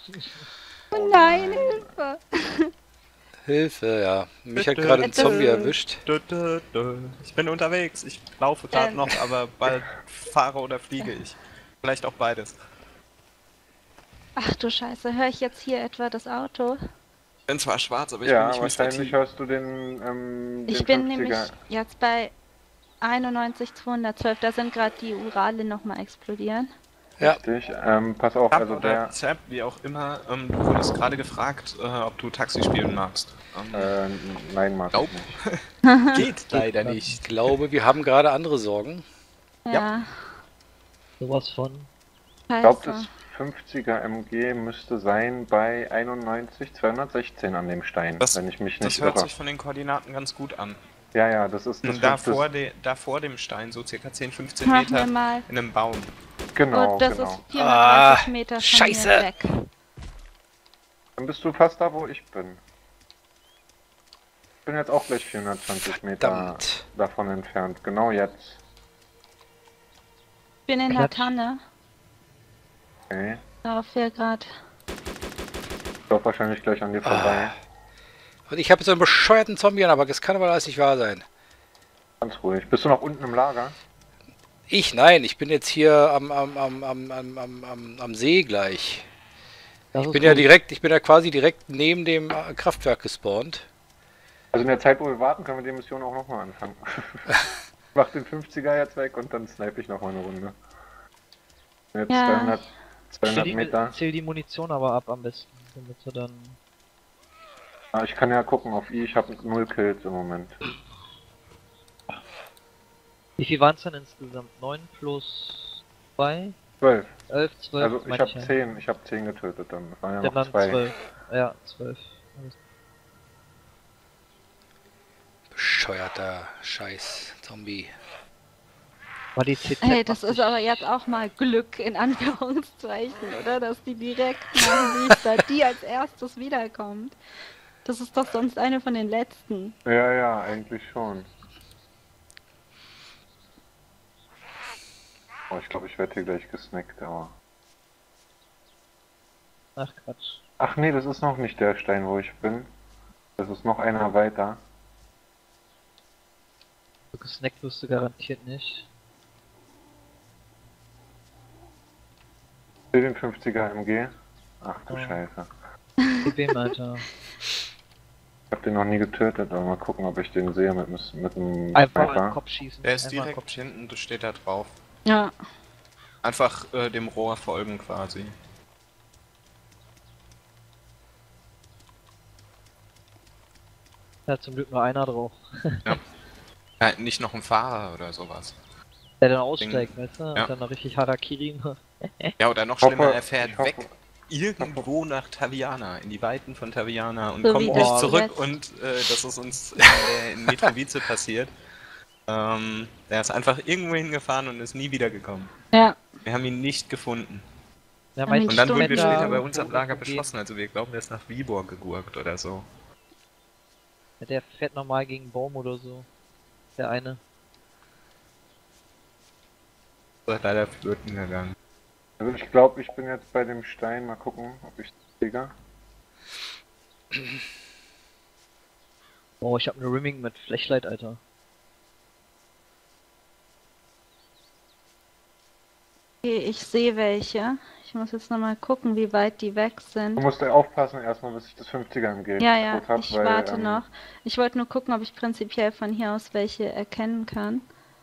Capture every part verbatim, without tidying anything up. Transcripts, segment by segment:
Oh nein, Hilfe! Hilfe, ja. Mich hat gerade ein Zombie erwischt. Ich bin unterwegs. Ich laufe gerade Ähm. noch, aber bald fahre oder fliege ich. Vielleicht auch beides. Ach du Scheiße, höre ich jetzt hier etwa das Auto? Ich bin zwar schwarz, aber ich bin Ja, nicht Mister wahrscheinlich T. hörst du den, ähm, Ich den bin fünfziger. nämlich jetzt bei einundneunzig zweihundertzwölf, da sind gerade die Urale nochmal explodieren. Ja. Richtig, ähm, pass auf, Tab also oder der, Zap, wie auch immer, ähm, du wurdest gerade gefragt, äh, ob du Taxi spielen magst. Ähm, äh, nein, mag Nope. ich nicht. geht leider Ich nicht. glaube, wir haben gerade andere Sorgen. Ja, Sowas von. Ich glaube, scheiße. das fünfziger M G müsste sein bei einundneunzig zweihundertsechzehn an dem Stein, Das, wenn ich mich das nicht hört irre. sich von den Koordinaten ganz gut an. Ja, ja, das ist das Und da fünfte- vor, de, da vor dem Stein, so circa zehn, fünfzehn Mach Meter mir mal. in einem Baum. Genau, Und das genau. ist vierhundertdreißig Ah, Meter von Scheiße. mir weg. Dann bist du fast da, wo ich bin. Ich bin jetzt auch gleich vierhundertzwanzig Meter Verdammt. davon entfernt. Genau jetzt. Ich bin in der Klatsch. Tanne. Okay. Auf hier gerade. Ich laufe wahrscheinlich gleich an dir vorbei. Und ich habe jetzt so einen bescheuerten Zombie an, aber das kann aber alles nicht wahr sein. Ganz ruhig. Bist du noch unten im Lager? Ich? Nein, ich bin jetzt hier am, am, am, am, am, am, am, am See gleich. Das Ich ist bin ja gut. direkt, ich bin ja quasi direkt neben dem äh, Kraftwerk gespawnt. Also in der Zeit, wo wir warten, können wir die Mission auch nochmal anfangen. Mach den fünfziger jetzt weg und dann snipe ich nochmal eine Runde. Jetzt Ja. zweihundert, Zähl zweihundert die, Meter. zähl die Munition aber ab am besten, damit du dann... Ah, ich kann ja gucken auf I, ich habe null Kills im Moment. Wie viel waren es denn insgesamt? neun plus zwei? zwölf. elf, zwölf? Also ich meine habe ja. zehn, ich habe zehn getötet dann. Das waren ja Dann noch dann zwei. zwölf. Ja, zwölf. Bescheuerter Scheiß Zombie. War die C T Hey, das ist aber jetzt auch mal Glück, in Anführungszeichen, oder? Dass die direkt nach Riester, die als erstes wiederkommt. Das ist doch sonst eine von den letzten. Ja, ja, eigentlich schon. Oh, ich glaube, ich werde hier gleich gesnackt, aber... Ach Quatsch. Ach nee, das ist noch nicht der Stein, wo ich bin. Das ist noch einer weiter. So gesnackt wirst du garantiert nicht. Ich sehe den fünfziger M G. Ach du Oh. Scheiße. Mit wem, Alter? Ich habe den noch nie getötet, aber mal gucken, ob ich den sehe mit, dem- mit dem Einfach in den Sniper. Kopf schießen. Der ist Einfach in den direkt Kopf. hinten, das steht da drauf. Ja. Einfach äh, dem Rohr folgen quasi. Da hat zum Glück nur einer drauf. Ja, nicht noch ein Fahrer oder sowas. Der dann aussteigt, weißt du? Ja. Und dann noch richtig Harakiri macht. Ja, oder noch Ich hoffe- schlimmer, er fährt ich hoffe- weg irgendwo nach Taviana, in die Weiten von Taviana und So kommt wie nicht das zurück jetzt. und äh, das ist uns in, der- in Mitrovice passiert. Ähm, der ist einfach irgendwo hingefahren und ist nie wiedergekommen. Ja. Wir haben ihn nicht gefunden. Ja, Und meistens Und dann wurden wir Stunden später bei da uns am Lager irgendwo gehen. beschossen, also wir glauben, der ist nach Viborg gegurkt oder so. Ja, der fährt normal gegen einen Baum oder so. Der eine. Das ist leider flöten gegangen. Also ich glaube, ich bin jetzt bei dem Stein. Mal gucken, ob ich kriege. Oh, ich hab eine Rimming mit Flashlight, Alter. Okay, ich sehe welche. Ich muss jetzt nochmal gucken, wie weit die weg Du sind. musst ja aufpassen erstmal, bis ich das fünfziger M G Ja, ja, tot hab, ich weil, warte ähm, noch. Ich wollte nur gucken, ob ich prinzipiell von hier aus welche erkennen kann.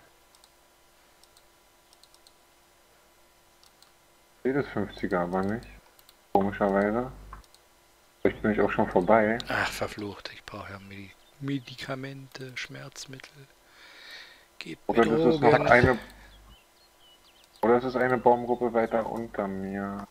Ich sehe das fünfziger aber nicht. Komischerweise. Vielleicht bin ich auch schon vorbei. Ach, verflucht. Ich brauche ja Medi Medikamente, Schmerzmittel. Geht Oder mit das ist noch Drogen. eine... Oder es ist eine Baumgruppe weiter unter mir.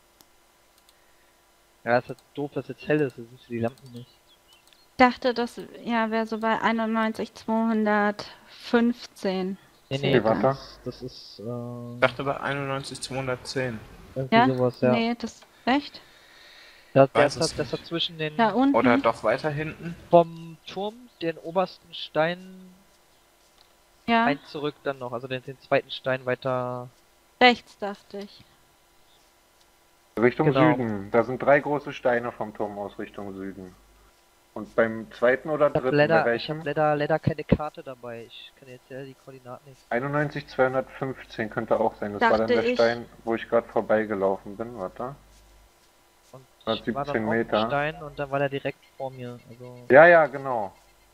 Ja, ist halt doof, dass jetzt hell ist, das ist die Lampen nicht. Ich dachte, das ja, wäre so bei einundneunzig zweihundertfünfzehn. Nee, Okay, nee, warte. das, das ist, Ich äh, dachte bei einundneunzig zweihundertzehn. irgendwie Ja? sowas, ja. Nee, das echt? Da, der Weiß ist es halt, das nicht. hat zwischen den, Da unten. Oder doch weiter hinten? vom Turm, den obersten Stein, Ja, ein zurück dann noch, also den, den zweiten Stein weiter, rechts dachte ich. Richtung Genau. Süden. Da sind drei große Steine vom Turm aus Richtung Süden. Und beim zweiten oder Ich hab dritten, bei leider, ich welchem? hab leider, leider keine Karte dabei. Ich kann jetzt ja die Koordinaten nicht. einundneunzig zweihundertfünfzehn könnte auch sein. Das war dann Dachte der ich. Stein, wo ich gerade vorbeigelaufen bin. Warte. Und ich hundertsiebzehn war dann auf dem Meter. Stein und dann war der direkt vor mir. Also Ja, ja, genau.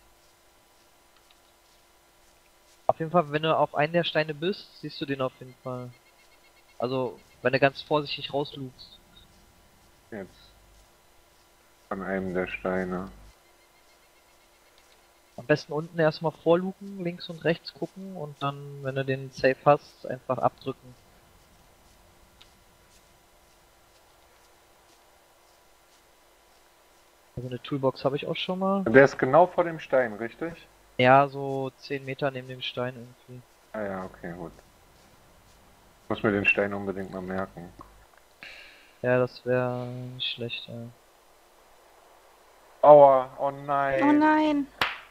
auf jeden Fall, wenn du auf einen der Steine bist, siehst du den auf jeden Fall. Also wenn du ganz vorsichtig rauslugst. Jetzt. An einem der Steine. Am besten unten erstmal vorluken, links und rechts gucken und dann, wenn du den Safe hast, einfach abdrücken. Also eine Toolbox habe ich auch schon mal. Der ist genau vor dem Stein, richtig? Ja, so zehn Meter neben dem Stein irgendwie. Ah ja, okay, gut. Ich muss mir den Stein unbedingt mal merken. Ja, das wäre nicht schlecht, ja. Aua, oh nein. Oh nein.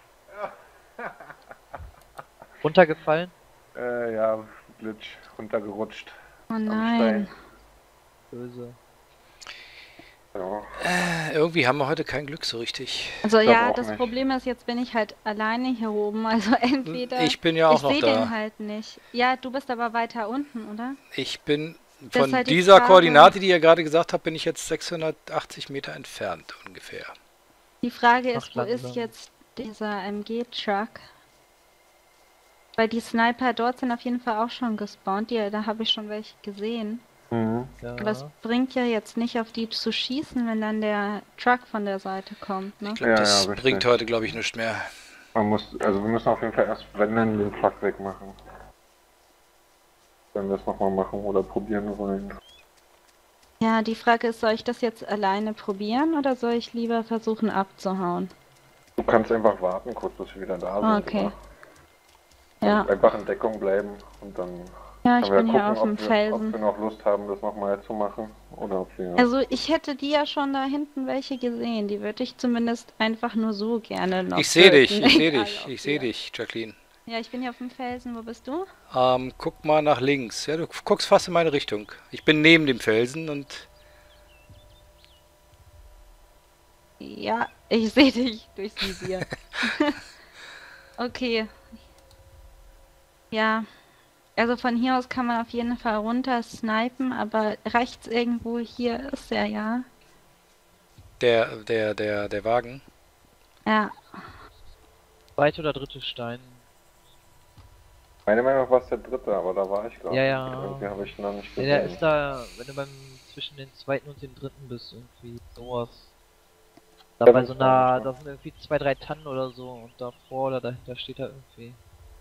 Runtergefallen? Äh, ja, Glitch, runtergerutscht. Oh Am nein. Stein. Böse. Ja. Äh, irgendwie haben wir heute kein Glück so richtig. Also Ich glaub ja, auch das nicht. Problem ist, jetzt bin ich halt alleine hier oben. Also entweder Ich bin ja auch ich noch sehe da. den halt nicht. Ja, du bist aber weiter unten, oder? Ich bin Das von ist halt die dieser Frage. Koordinate, die ihr gerade gesagt habt, bin ich jetzt sechshundertachtzig Meter entfernt ungefähr. Die Frage Ach, ist, wo ist langsam. jetzt dieser M G-Truck? Weil die Sniper dort sind auf jeden Fall auch schon gespawnt. Die, da habe ich schon welche gesehen. Mhm. Ja. Aber es bringt ja jetzt nicht auf die zu schießen, wenn dann der Truck von der Seite kommt, ne? Ich glaube, Ja, das ja, richtig. bringt heute, glaube ich, nichts mehr. Man muss, also wir müssen auf jeden Fall erst, wenn dann den Truck wegmachen. Wenn wir es nochmal machen oder probieren wollen. Ja, die Frage ist, soll ich das jetzt alleine probieren oder soll ich lieber versuchen abzuhauen? Du kannst einfach warten, kurz bis wir wieder da sind. Okay. Oder? Ja, Einfach in Deckung bleiben und dann ja, ich können wir bin hier gucken, auf dem ob, wir, ob Felsen. wir noch Lust haben, das nochmal zu machen. Oder ob wir... Also ich hätte die ja schon da hinten welche gesehen. Die würde ich zumindest einfach nur so gerne noch Ich sehe dich, töten, ich sehe egal dich, ob ich sehe wir- dich, Jacqueline. Ja, ich bin hier auf dem Felsen. Wo bist du? Ähm, guck mal nach links. Ja, du guckst fast in meine Richtung. Ich bin neben dem Felsen und Ja, ich sehe dich durchs Visier. Okay. Ja. Also von hier aus kann man auf jeden Fall runter snipen, aber rechts irgendwo hier ist er ja. der, der, der, der Wagen. Ja. Zweite oder dritte Stein. Meine Meinung nach war es der dritte, aber da war ich glaube Ja, ja. Irgendwie habe ich ihn noch nicht Ja, gesehen. der ist da, wenn du beim zwischen den zweiten und dem dritten bist, irgendwie sowas. Da Ja, bei das so war einer, nicht da sind irgendwie zwei, drei Tannen oder so und davor oder dahinter steht er irgendwie.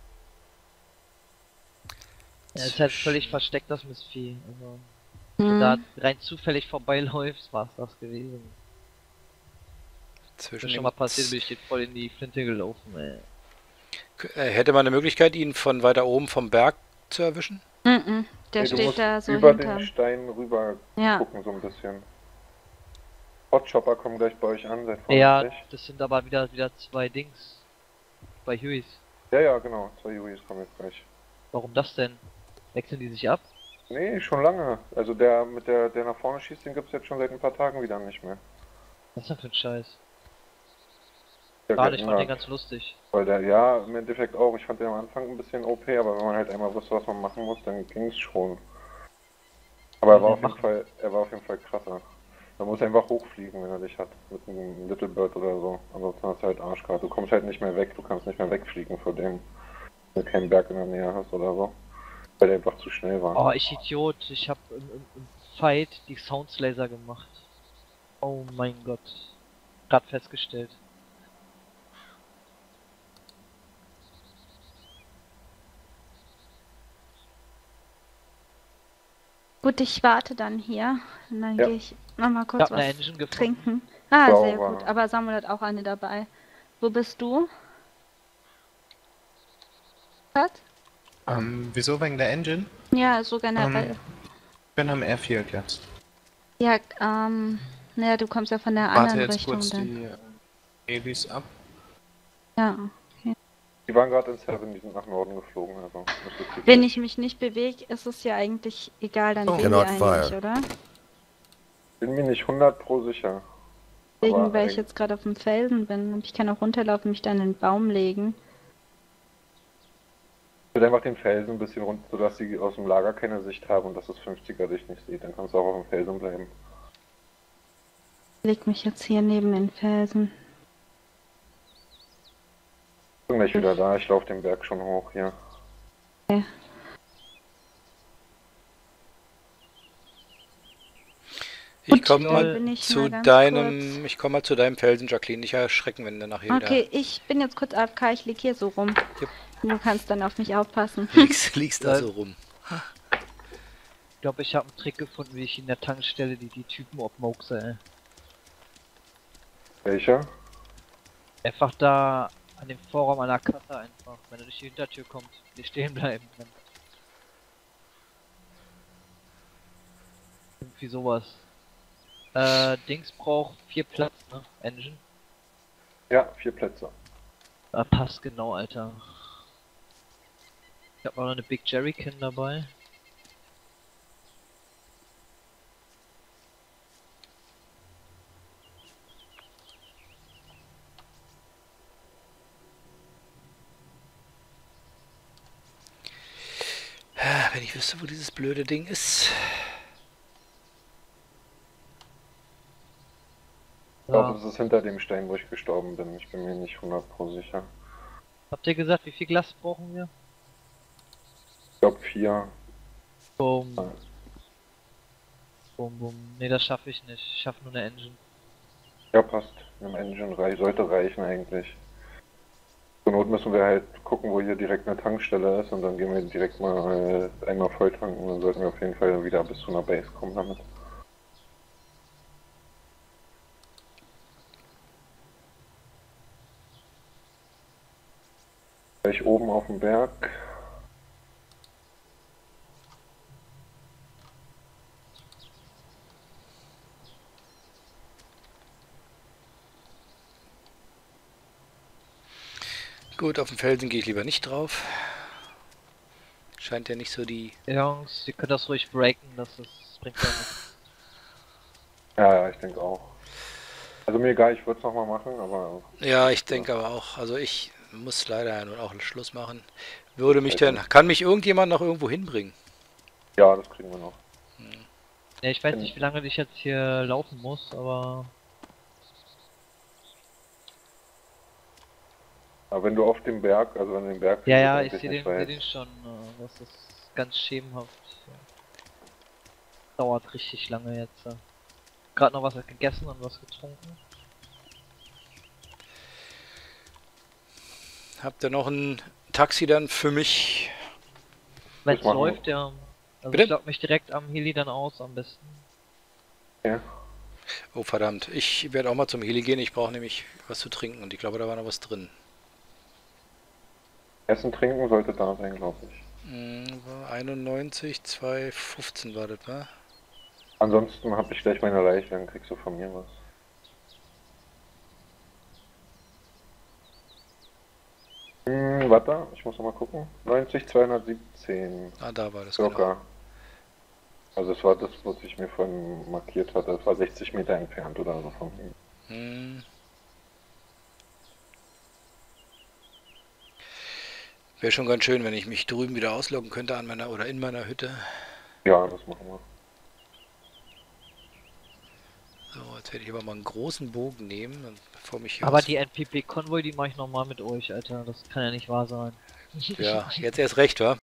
Er ist halt völlig versteckt, das Mistvieh. Also, wenn du da Hm. rein zufällig vorbeiläufst, war's das gewesen. Ist Zwischen mir schon dem mal passiert, bin ich jetzt voll in die Flinte gelaufen, ey. K- äh, Hätte man eine Möglichkeit, ihn von weiter oben vom Berg zu erwischen? Mhm. Der Nee, du steht musst da so über hinter. den Stein rüber Ja. gucken, so ein bisschen. Hotchopper kommen gleich bei euch an, seid Ja, vorsichtig. das sind aber wieder wieder zwei Dings. Zwei Hueys. Ja, ja, genau. Zwei Juris kommen jetzt gleich. Warum das denn? Wechseln die sich ab? Nee, schon lange. Also der mit der, der nach vorne schießt, den gibt's jetzt schon seit ein paar Tagen wieder nicht mehr. Was ist denn für ein Scheiß? Der Gerade, ich fand den Gärtner. ganz lustig. Weil der, ja, im Endeffekt auch. Ich fand den am Anfang ein bisschen O P, aber wenn man halt einmal wusste, was man machen muss, dann ging's schon. Aber er war, Ja, auf jeden machen. Fall, er war auf jeden Fall krasser. Man muss einfach hochfliegen, wenn er dich hat. Mit einem Little Bird oder so. Ansonsten hast du halt Arschkarte. Du kommst halt nicht mehr weg. Du kannst nicht mehr wegfliegen vor dem. Wenn du keinen Berg in der Nähe hast oder so. Weil der einfach zu schnell war. Oh, ich Idiot, ich hab im, im, im Fight die Soundslaser gemacht. Oh mein Gott. Grad festgestellt. Gut, ich warte dann hier. Und dann Ja. gehe ich nochmal Ich kurz hab eine was Engine gefunden. trinken. Ah, Sauber. sehr gut. Aber Samuel hat auch eine dabei. Wo bist du? Was? Ähm, wieso wegen der Engine? Ja, so generell. Ähm. Ich bin am Airfield jetzt. Ja, ähm, naja, du kommst ja von der Warte anderen jetzt Richtung kurz dann. die äh, Elis ab. Ja. Die waren gerade in Seven, die sind nach Norden geflogen. Also, das ist die Wenn ich mich nicht bewege, ist es ja eigentlich egal, dann Oh. sehen wir Cannot eigentlich, fire. oder? Bin mir nicht hundert pro sicher. Wegen, Aber weil ich eigentlich- jetzt gerade auf dem Felsen bin und ich kann auch runterlaufen und mich dann in den Baum legen. Ich würde einfach den Felsen ein bisschen runter, sodass sie aus dem Lager keine Sicht haben und dass das fünfziger dich nicht sieht. Dann kannst du auch auf dem Felsen bleiben. Ich leg mich jetzt hier neben den Felsen. Bin gleich wieder da, ich laufe den Berg schon hoch hier. Okay. Ich Gut, komme dann mal bin ich zu mal ganz deinem, ich komme mal zu deinem Felsen, Jacqueline. Nicht erschrecken, wenn du nachher Okay, ich bin jetzt kurz A F K, ich lieg hier so rum. Jupp. Du kannst dann auf mich aufpassen. wieder liegst, liegst da Ja. so rum. Ich glaube, ich habe einen Trick gefunden, wie ich in der Tankstelle die, die Typen obmokse, ey. Welcher? Einfach da an dem Vorraum an der Kasse einfach, wenn er durch die Hintertür kommt, nicht stehen bleiben. Dann irgendwie sowas. Äh, Dings braucht vier Platz, ne? Engine. Ja, vier Plätze. Ah, passt genau, Alter. Ich hab auch noch eine Big Jerrycan dabei. Ah, wenn ich wüsste, wo dieses blöde Ding ist. Ich glaube, es ist hinter dem Stein, wo ich gestorben bin. Ich bin mir nicht hundert pro sicher. Habt ihr gesagt, wie viel Glas brauchen wir? Ich glaube vier. Boom. Ja. Boom, boom. Ne, das schaffe ich nicht. Ich schaffe nur eine Engine. Ja, passt. Im Engine rei sollte reichen eigentlich. Zur Not müssen wir halt gucken, wo hier direkt eine Tankstelle ist und dann gehen wir direkt mal äh, einmal voll tanken. Dann sollten wir auf jeden Fall wieder bis zu einer Base kommen damit. Gleich oben auf dem Berg. Gut, auf dem Felsen gehe ich lieber nicht drauf. Scheint ja nicht so die... Jungs, ihr könnt das ruhig breaken, das, ist, das bringt ja nichts. Ja, ja, ich denke auch. Also mir egal, ich würde es nochmal machen, aber... Ja, ich denke aber auch. Also ich muss leider ja nun auch Schluss machen. Würde mich denn... Kann mich irgendjemand noch irgendwo hinbringen? Ja, das kriegen wir noch. Ne, ich weiß nicht, wie lange ich jetzt hier laufen muss, aber... Aber wenn du auf dem Berg, also wenn du den Berg... Ja, ja, ich eigentlich sehe nicht den, seh weit. den schon. äh, Das ist ganz schemenhaft. Dauert richtig lange jetzt. äh. Gerade noch was gegessen und was getrunken. Habt ihr noch ein Taxi dann für mich? Wenn es machen wir. läuft, ja. Also Bitte? ich lock mich direkt am Heli dann aus, am besten. Ja. Oh verdammt, ich werde auch mal zum Heli gehen. Ich brauche nämlich was zu trinken und ich glaube, da war noch was drin. Essen, trinken sollte da sein, glaube ich. Hm, war einundneunzig, zwei fünfzehn war das, wa? Ansonsten habe ich gleich meine Leiche, dann kriegst du von mir was. Hm, warte, ich muss noch mal gucken. neunzig, zweihundertsiebzehn. Ah, da war das Circa. Also es war das, was ich mir vorhin markiert hatte. Es war sechzig Meter entfernt oder so von mir. Hm. Wäre schon ganz schön, wenn ich mich drüben wieder ausloggen könnte an meiner oder in meiner Hütte. Ja, das machen wir. So, jetzt werde ich aber mal einen großen Bogen nehmen, und bevor mich hier Aber aus- die N P P-Konvoi, die mache ich nochmal mit euch, Alter. Das kann ja nicht wahr sein. Ja, jetzt erst recht, wa?